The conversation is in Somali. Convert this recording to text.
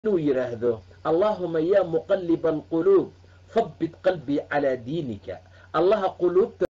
inuu yidhaahdo allaahuma yaa muqalliba alquluub habbit qalbii calaa diinika allaha quluubta